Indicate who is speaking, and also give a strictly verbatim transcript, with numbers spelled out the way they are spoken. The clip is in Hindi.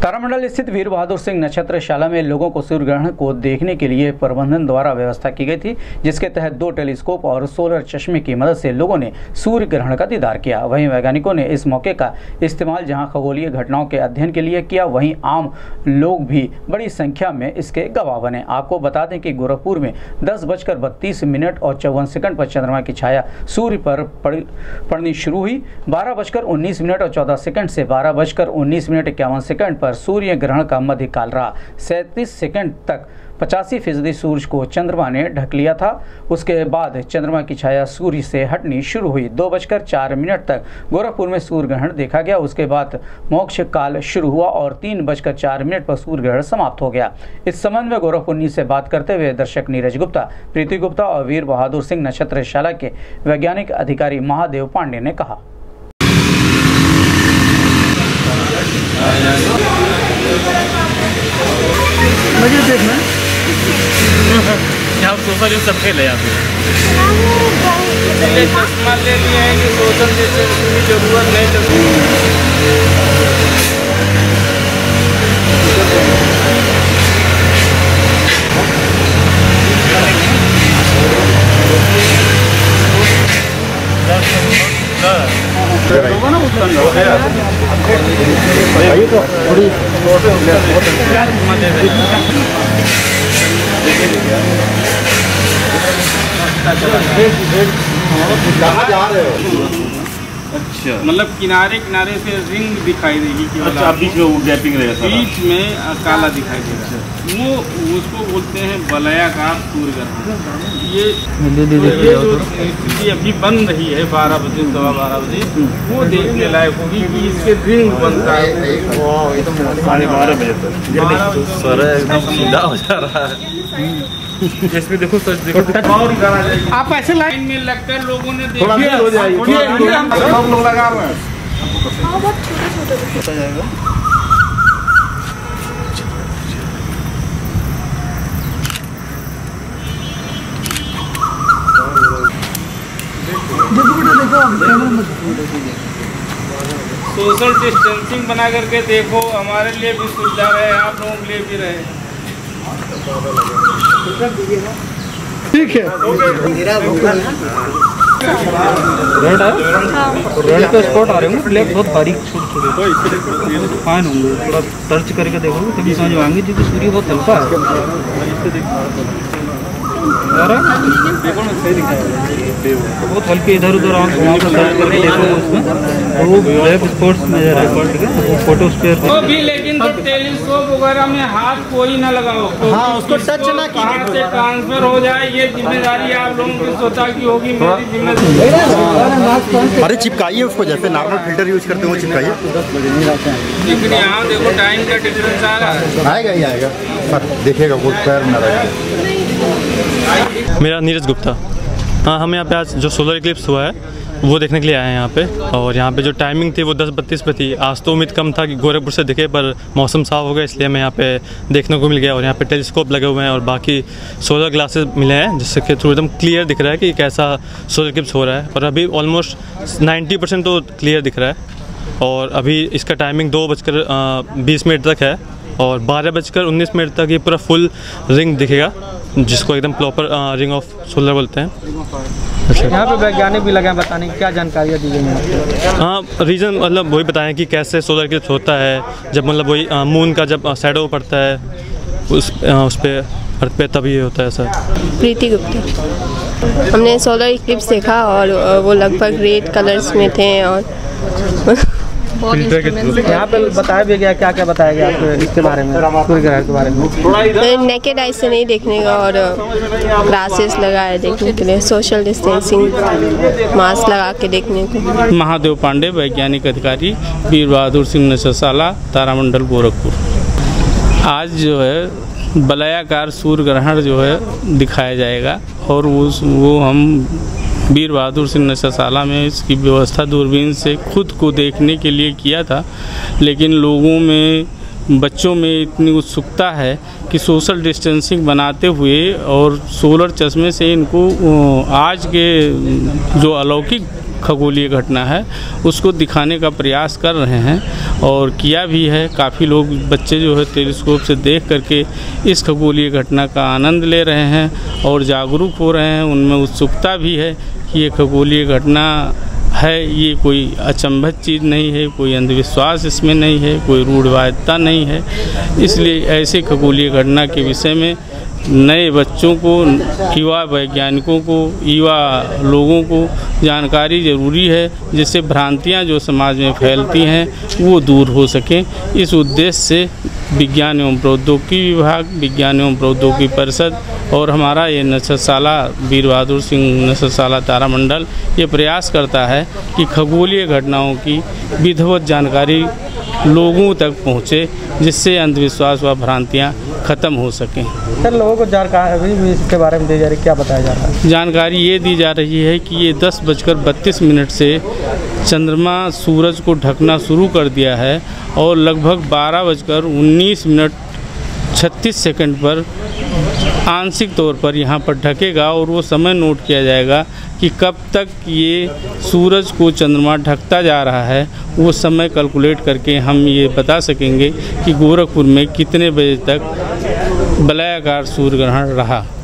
Speaker 1: तारामंडल स्थित वीर बहादुर सिंह नक्षत्रशाला में लोगों को सूर्य ग्रहण को देखने के लिए प्रबंधन द्वारा व्यवस्था की गई थी, जिसके तहत दो टेलीस्कोप और सोलर चश्मे की मदद से लोगों ने सूर्य ग्रहण का दीदार किया। वहीं वैज्ञानिकों ने इस मौके का इस्तेमाल जहां खगोलीय घटनाओं के अध्ययन के लिए किया, वहीं आम लोग भी बड़ी संख्या में इसके गवाह बने। आपको बता दें कि गोरखपुर में दस बजकर बत्तीस मिनट और चौवन सेकंड पर चंद्रमा की छाया सूर्य पर पड़, पड़नी शुरू हुई। बारह बजकर उन्नीस मिनट और चौदह सेकंड से बारह बजकर उन्नीस मिनट इक्यावन सेकंड पर सूर्य ग्रहण का मध्य काल रहा। सैंतीस सेकंड तक पचासी फीसदी सूर्य को चंद्रमा ने ढक लिया था। उसके बाद चंद्रमा की छाया सूर्य से हटनी शुरू हुई। दो बजकर चार मिनट तक गोरखपुर में सूर्य ग्रहण देखा गया। उसके बाद मोक्ष काल शुरू हुआ और तीन बजकर चार मिनट पर सूर्य ग्रहण समाप्त हो गया। इस संबंध में गोरखपुर न्यूज से बात करते हुए दर्शक नीरज गुप्ता, प्रीति गुप्ता और वीर बहादुर सिंह नक्षत्रशाला के वैज्ञानिक अधिकारी महादेव पांडे ने कहा।
Speaker 2: मुझे देखना क्या सोशल यूज सब खेल है यहाँ पे चश्मा ले लिए हैं कि सोशल डिस्टेंसिंग की जरूरत नहीं
Speaker 3: कहाँ जा रहे हो?
Speaker 2: अच्छा, मतलब किनारे किनारे से रिंग दिखाई देगी कि
Speaker 3: अच्छा, बीच में वो गैपिंग रहेगा,
Speaker 2: बीच में काला दिखाई देगा। वो उसको बोलते हैं वलयाकार सूर्य ग्रहण। ये ये जो स्थिति अभी बन रही है बारह बजे सवा बारह बजे, वो देखने लायक होगी कि इसके रिंग बनता है
Speaker 3: साढ़े बारह बजे तक। सर एकदम सीधा हो जा रहा है। इसमें देखो सच देखो,
Speaker 2: आप ऐसे लाइन में लगकर लोगों ने
Speaker 3: थोड़ा देर हो जाएगी, सब लोग लगा रहे हैं।
Speaker 4: छोटा जाएगा।
Speaker 2: सोशल डिस्टेंसिंग बना करके देखो, हमारे लिए भी सुविधा रहे, आप लोगों के लिए भी रहे।
Speaker 4: ठीक है।
Speaker 5: रेड है, रेड पे स्पॉट आ रहे होंगे, ब्लैक बहुत बारीक छोटे छोटे फाइन होंगे। थोड़ा सर्च करके देखोगे तभी समझ आएंगे, क्योंकि सूर्य बहुत हल्का है। बहुत हल्के इधर उधर आंख सर्च करके देखोगे उसमें वो ब्लैक स्पॉट्स नजर आएगा। वो फोटो स्पेयर
Speaker 2: वो भी, लेकिन तो टेलीस्कोप वगैरह में हाथ कोई ना लगाओ।
Speaker 4: हाँ, उसको टच ना
Speaker 2: कहाँ से ट्रांसफर हो जाए, ये जिम्मेदारी आप लोगों की सोचा की होगी, मेरी जिम्मेदारी।
Speaker 3: अरे चिपकाइए उसको, जैसे नॉर्मल फिल्टर यूज करते हो चिपकाइए।
Speaker 2: लेकिन यहाँ देखो टाइम का डिफरेंस आ रहा है।
Speaker 3: आएगा ही आएगा सर, देखिएगा वो पैर में रहेगा।
Speaker 5: मेरा नीरज गुप्ता। हाँ, हम यहाँ पे आज जो सोलर इक्लिप्स हुआ है वो देखने के लिए आए हैं यहाँ पे। और यहाँ पे जो टाइमिंग थी वो दस बत्तीस पे थी। आज तो उम्मीद कम था कि गोरखपुर से दिखे, पर मौसम साफ हो गया इसलिए हमें यहाँ पे देखने को मिल गया। और यहाँ पे टेलीस्कोप लगे हुए हैं और बाकी सोलर ग्लासेस मिले हैं, जिससे कि थ्रू एकदम क्लियर दिख रहा है कि कैसा सोलर इक्लिप्स हो रहा है। और अभी ऑलमोस्ट नाइन्टी परसेंट तो क्लियर दिख रहा है। और अभी इसका टाइमिंग दो बजकर बीस मिनट तक है और बारह बजकर उन्नीस मिनट तक ये पूरा फुल रिंग दिखेगा, जिसको एकदम प्रॉपर रिंग ऑफ सोलर बोलते हैं।
Speaker 6: यहाँ पे वैज्ञानिक भी लगे हैं बताने की, क्या जानकारियाँ दी गई हैं?
Speaker 5: हाँ, रीज़न मतलब वही बताएं कि कैसे सोलर इक्लिप्स होता है, जब मतलब वही मून का जब शैडो पड़ता है उस उस पर अर्थ पे, तभी होता है सर।
Speaker 7: प्रीति गुप्ता। हमने सोलर इक्लिप्स देखा और वो लगभग रेड कलर्स में थे। और
Speaker 6: यहाँ पे बताया भी गया, क्या क्या बताया गया आपको इसके बारे में, सूर्य ग्रहण के बारे में?
Speaker 7: नेकेड आई से नहीं देखने का, और ग्लासेस लगाए देखने के लिए, सोशल डिस्टेंसिंग मास्क लगा के देखने को।
Speaker 2: महादेव पांडे, वैज्ञानिक अधिकारी, वीर बहादुर सिंह नक्षत्रशाला, तारामंडल गोरखपुर। आज जो है वलयाकार सूर्य ग्रहण जो है दिखाया जाएगा और उस वो हम वीर बहादुर सिंह नक्षत्रशाला में इसकी व्यवस्था दूरबीन से खुद को देखने के लिए किया था। लेकिन लोगों में, बच्चों में इतनी उत्सुकता है कि सोशल डिस्टेंसिंग बनाते हुए और सोलर चश्मे से इनको आज के जो अलौकिक खगोलीय घटना है उसको दिखाने का प्रयास कर रहे हैं। और किया भी है। काफ़ी लोग बच्चे जो है टेलीस्कोप से देख करके इस खगोलीय घटना का आनंद ले रहे हैं और जागरूक हो रहे हैं। उनमें उत्सुकता भी है कि ये खगोलीय घटना है, ये कोई अचंभित चीज़ नहीं है, कोई अंधविश्वास इसमें नहीं है, कोई रूढ़वादिता नहीं है। इसलिए ऐसे खगोलीय घटना के विषय में नए बच्चों को, युवा वैज्ञानिकों को, युवा लोगों को जानकारी ज़रूरी है, जिससे भ्रांतियां जो समाज में फैलती हैं वो दूर हो सकें। इस उद्देश्य से विज्ञान एवं प्रौद्योगिकी विभाग, विज्ञान एवं प्रौद्योगिकी परिषद और हमारा ये नक्षत्रशाला वीर बहादुर सिंह नक्षत्रशाला तारामंडल ये प्रयास करता है कि खगोलीय घटनाओं की विधिवत जानकारी लोगों तक पहुँचे, जिससे अंधविश्वास व भ्रांतियाँ ख़त्म हो सकें।
Speaker 6: सर, लोगों को जानकारी भी इसके बारे में दी जा रही है, क्या बताया जा रहा है?
Speaker 2: जानकारी ये दी जा रही है कि ये दस बजकर बत्तीस मिनट से चंद्रमा सूरज को ढकना शुरू कर दिया है और लगभग बारह बजकर उन्नीस मिनट छत्तीस सेकंड पर आंशिक तौर पर यहाँ पर ढकेगा और वो समय नोट किया जाएगा कि कब तक ये सूरज को चंद्रमा ढकता जा रहा है। वो समय कैलकुलेट करके हम ये बता सकेंगे कि गोरखपुर में कितने बजे तक वलयाकार सूर्य ग्रहण रहा।